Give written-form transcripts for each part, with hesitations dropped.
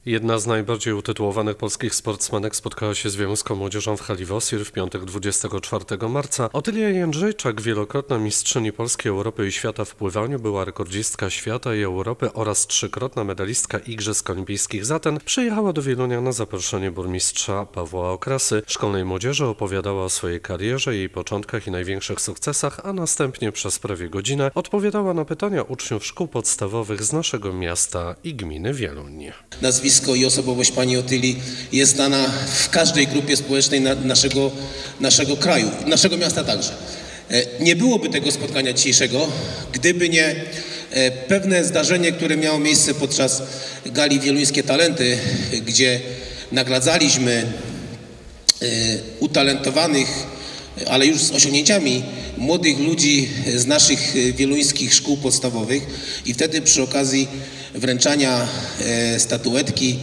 Jedna z najbardziej utytułowanych polskich sportsmenek spotkała się z wiedeńską młodzieżą w hali Wosir w piątek 24 marca. Otylia Jędrzejczak, wielokrotna mistrzyni Polski, Europy i świata w pływaniu, była rekordzistka świata i Europy oraz trzykrotna medalistka Igrzysk Olimpijskich z Aten, przyjechała do Wielunia na zaproszenie burmistrza Pawła Okrasy. Szkolnej młodzieży opowiadała o swojej karierze, jej początkach i największych sukcesach, a następnie przez prawie godzinę odpowiadała na pytania uczniów szkół podstawowych z naszego miasta i gminy Wieluń. Nazwisko i osobowość pani Otylii jest znana w każdej grupie społecznej naszego kraju, naszego miasta także. Nie byłoby tego spotkania dzisiejszego, gdyby nie pewne zdarzenie, które miało miejsce podczas gali Wieluńskie Talenty, gdzie nagradzaliśmy utalentowanych, ale już z osiągnięciami młodych ludzi z naszych wieluńskich szkół podstawowych i wtedy przy okazji wręczania statuetki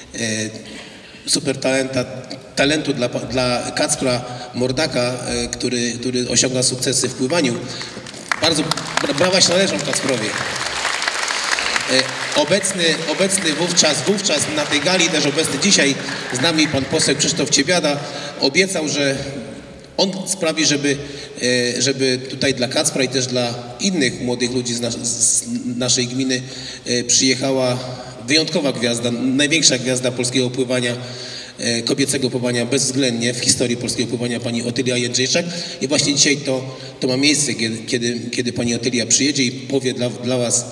talentu dla Kacpra Mordaka, który osiąga sukcesy w pływaniu. Bardzo brawa się należą Kacprowi. Obecny wówczas na tej gali, też obecny dzisiaj z nami pan poseł Krzysztof Ciebiada obiecał, że on sprawi, żeby tutaj dla Kacpra i też dla innych młodych ludzi z naszej gminy przyjechała wyjątkowa gwiazda, największa gwiazda polskiego pływania, kobiecego pływania bezwzględnie w historii polskiego pływania, pani Otylia Jędrzejczak. I właśnie dzisiaj to ma miejsce, kiedy pani Otylia przyjedzie i powie dla was,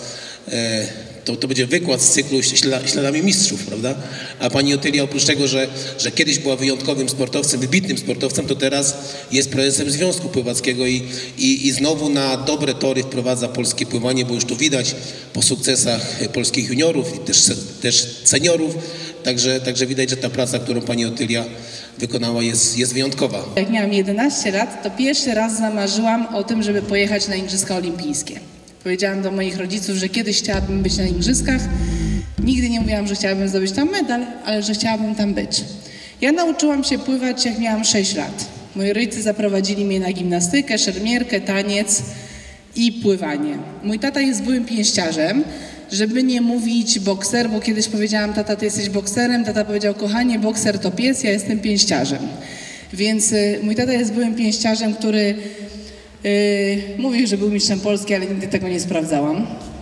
to będzie wykład z cyklu Śladami Mistrzów, prawda? A pani Otylia oprócz tego, że kiedyś była wyjątkowym sportowcem, wybitnym sportowcem, to teraz jest prezesem Związku Pływackiego i znowu na dobre tory wprowadza polskie pływanie, bo już to widać po sukcesach polskich juniorów i też seniorów. Także widać, że ta praca, którą pani Otylia wykonała, jest wyjątkowa. Jak miałam 11 lat, to pierwszy raz zamarzyłam o tym, żeby pojechać na Igrzyska Olimpijskie. Powiedziałam do moich rodziców, że kiedyś chciałabym być na igrzyskach. Nigdy nie mówiłam, że chciałabym zdobyć tam medal, ale że chciałabym tam być. Ja nauczyłam się pływać, jak miałam 6 lat. Moi rodzice zaprowadzili mnie na gimnastykę, szermierkę, taniec i pływanie. Mój tata jest byłym pięściarzem, żeby nie mówić bokser, bo kiedyś powiedziałam: tata, ty jesteś bokserem. Tata powiedział: kochanie, bokser to pies, ja jestem pięściarzem. Więc mój tata jest byłym pięściarzem, który mówił, że był mistrzem Polski, ale nigdy tego nie sprawdzałam.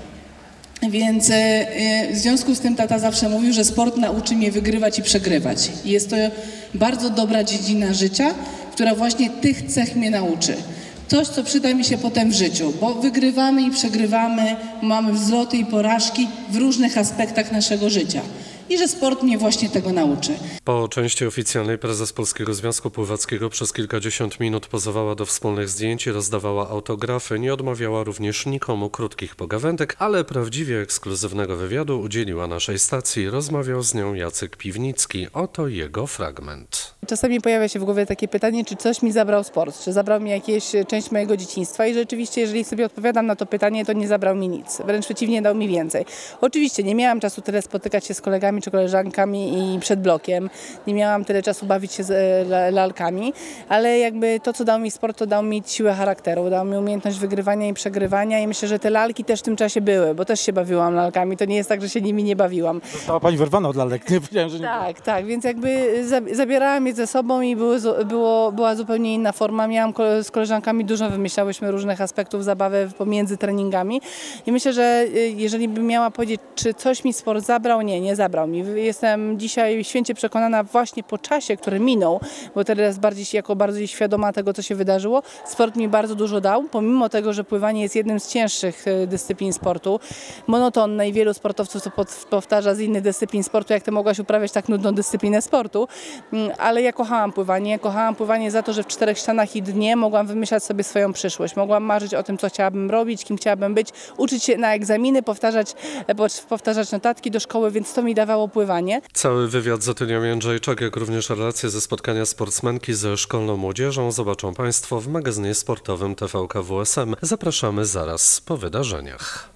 Więc w związku z tym tata zawsze mówił, że sport nauczy mnie wygrywać i przegrywać. I jest to bardzo dobra dziedzina życia, która właśnie tych cech mnie nauczy. Coś, co przyda mi się potem w życiu, bo wygrywamy i przegrywamy, mamy wzloty i porażki w różnych aspektach naszego życia. I że sport mnie właśnie tego nauczy. Po części oficjalnej prezes Polskiego Związku Pływackiego przez kilkadziesiąt minut pozowała do wspólnych zdjęć i rozdawała autografy. Nie odmawiała również nikomu krótkich pogawędek, ale prawdziwie ekskluzywnego wywiadu udzieliła naszej stacji. Rozmawiał z nią Jacek Piwnicki. Oto jego fragment. Czasami pojawia się w głowie takie pytanie, czy coś mi zabrał sport, czy zabrał mi jakąś część mojego dzieciństwa i rzeczywiście, jeżeli sobie odpowiadam na to pytanie, to nie zabrał mi nic, wręcz przeciwnie, dał mi więcej. Oczywiście nie miałam czasu tyle spotykać się z kolegami czy koleżankami i przed blokiem, nie miałam tyle czasu bawić się z lalkami, ale jakby to, co dał mi sport, to dał mi siłę charakteru, dał mi umiejętność wygrywania i przegrywania i myślę, że te lalki też w tym czasie były, bo też się bawiłam lalkami, to nie jest tak, że się nimi nie bawiłam. Została pani wyrwana od lalek, nie powiedziałem, że nie. Tak, więc jakby zabierałam je ze sobą i była zupełnie inna forma. Miałam z koleżankami dużo, wymyślałyśmy różnych aspektów zabawy pomiędzy treningami i myślę, że jeżeli bym miała powiedzieć, czy coś mi sport zabrał, nie zabrał mi. Jestem dzisiaj święcie przekonana właśnie po czasie, który minął, bo teraz bardziej świadoma tego, co się wydarzyło. Sport mi bardzo dużo dał, pomimo tego, że pływanie jest jednym z cięższych dyscyplin sportu, monotonne i wielu sportowców to powtarza z innych dyscyplin sportu, jak ty mogłaś uprawiać tak nudną dyscyplinę sportu, ale ja kochałam pływanie za to, że w 4 ścianach i dnie mogłam wymyślać sobie swoją przyszłość, mogłam marzyć o tym, co chciałabym robić, kim chciałabym być, uczyć się na egzaminy, powtarzać notatki do szkoły, więc to mi dawało pływanie. Cały wywiad z Otylią Jędrzejczak, jak również relacje ze spotkania sportsmenki ze szkolną młodzieżą zobaczą Państwo w magazynie sportowym TVK WSM. Zapraszamy zaraz po wydarzeniach.